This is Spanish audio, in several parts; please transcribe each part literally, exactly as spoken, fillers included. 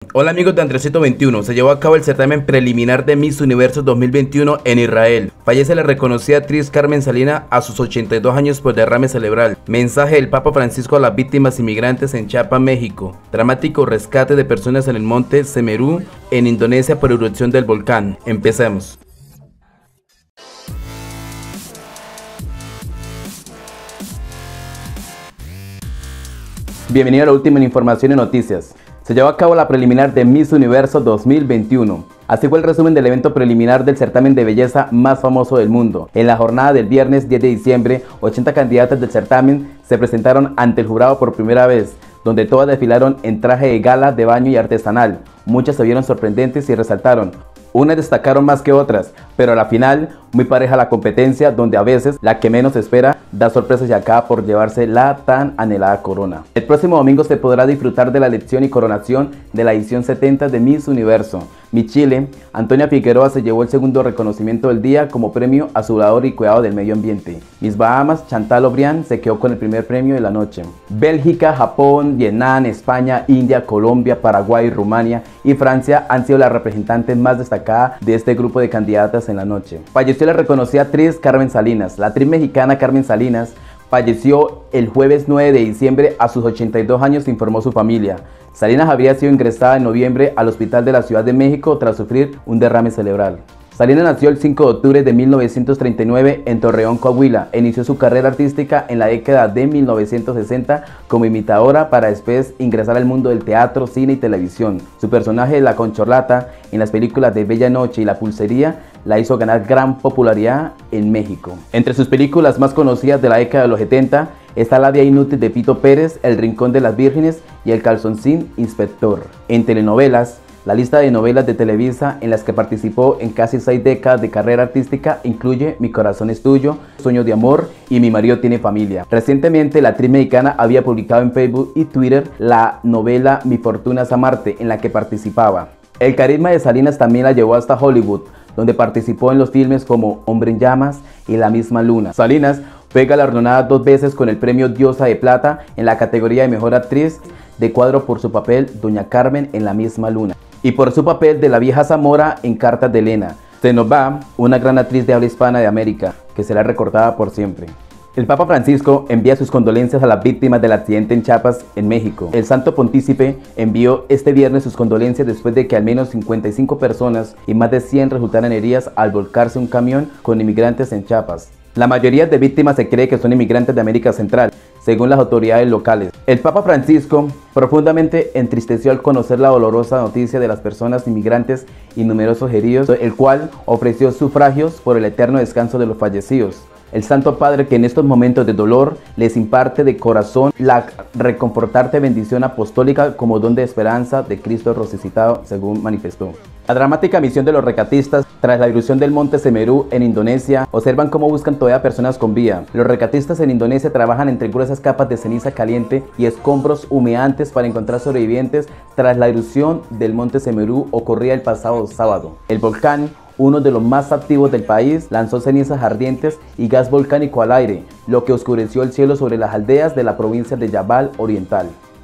Hola amigos de Andresito veintiuno, se llevó a cabo el certamen preliminar de Miss Universo dos mil veintiuno en Israel. Fallece la reconocida actriz Carmen Salinas a sus ochenta y dos años por derrame cerebral. Mensaje del Papa Francisco a las víctimas inmigrantes en Chiapas, México. Dramático rescate de personas en el monte Semeru en Indonesia por erupción del volcán. Empecemos. Bienvenido a la última información y noticias. Se llevó a cabo la preliminar de Miss Universo dos mil veintiuno. Así fue el resumen del evento preliminar del certamen de belleza más famoso del mundo. En la jornada del viernes diez de diciembre, ochenta candidatas del certamen se presentaron ante el jurado por primera vez, donde todas desfilaron en traje de gala, de baño y artesanal. Muchas se vieron sorprendentes y resaltaron. Unas destacaron más que otras, pero a la final, muy pareja la competencia, donde a veces la que menos espera da sorpresas y acaba por llevarse la tan anhelada corona. El próximo domingo se podrá disfrutar de la elección y coronación de la edición setenta de Miss Universo. Miss Chile, Antonia Figueroa, se llevó el segundo reconocimiento del día como premio a su labor y cuidado del medio ambiente. Miss Bahamas, Chantal O'Brien, se quedó con el primer premio de la noche. Bélgica, Japón, Vietnam, España, India, Colombia, Paraguay, Rumania y Francia han sido las representantes más destacadas de este grupo de candidatas en la noche. Falleció la reconocida actriz Carmen Salinas. La actriz mexicana Carmen Salinas falleció el jueves nueve de diciembre a sus ochenta y dos años, informó su familia. Salinas habría sido ingresada en noviembre al hospital de la Ciudad de México tras sufrir un derrame cerebral. Salinas nació el cinco de octubre de mil novecientos treinta y nueve en Torreón, Coahuila. E inició su carrera artística en la década de mil novecientos sesenta como imitadora para después ingresar al mundo del teatro, cine y televisión. Su personaje de La Concholata en las películas de Bella Noche y La Pulsería la hizo ganar gran popularidad en México. Entre sus películas más conocidas de la década de los setenta está La Vida Inútil de Pito Pérez, El Rincón de las Vírgenes y El Calzoncín Inspector. En telenovelas, la lista de novelas de Televisa en las que participó en casi seis décadas de carrera artística incluye Mi Corazón es Tuyo, Sueño de Amor y Mi Marido Tiene Familia. Recientemente, la actriz mexicana había publicado en Facebook y Twitter la novela Mi Fortuna es Amarte, en la que participaba. El carisma de Salinas también la llevó hasta Hollywood, donde participó en los filmes como Hombre en Llamas y La Misma Luna. Salinas fue galardonada dos veces con el premio Diosa de Plata en la categoría de Mejor Actriz de Cuadro por su papel Doña Carmen en La Misma Luna y por su papel de la vieja Zamora en Cartas de Elena. Se nos va una gran actriz de habla hispana de América, que será recordada por siempre. El Papa Francisco envía sus condolencias a las víctimas del accidente en Chiapas, en México. El Santo Pontícipe envió este viernes sus condolencias después de que al menos cincuenta y cinco personas y más de cien resultaran heridas al volcarse un camión con inmigrantes en Chiapas. La mayoría de víctimas se cree que son inmigrantes de América Central, según las autoridades locales. El Papa Francisco profundamente entristeció al conocer la dolorosa noticia de las personas inmigrantes y numerosos heridos, el cual ofreció sufragios por el eterno descanso de los fallecidos. El Santo Padre, que en estos momentos de dolor les imparte de corazón la reconfortante bendición apostólica como don de esperanza de Cristo resucitado, según manifestó. La dramática misión de los rescatistas tras la erupción del monte Semeru en Indonesia observan cómo buscan todavía personas con vida. Los rescatistas en Indonesia trabajan entre gruesas capas de ceniza caliente y escombros humeantes para encontrar sobrevivientes tras la erupción del monte Semeru ocurrida el pasado sábado. El volcán, uno de los más activos del país, lanzó cenizas ardientes y gas volcánico al aire, lo que oscureció el cielo sobre las aldeas de la provincia de Jabal Oriental.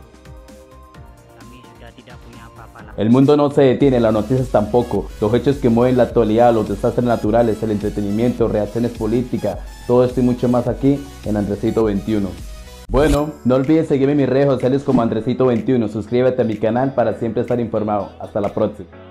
El mundo no se detiene, las noticias tampoco. Los hechos que mueven la actualidad, los desastres naturales, el entretenimiento, reacciones políticas, todo esto y mucho más aquí en Andresito veintiuno. Bueno, no olvides seguirme en mis redes sociales como Andresito veintiuno. Suscríbete a mi canal para siempre estar informado. Hasta la próxima.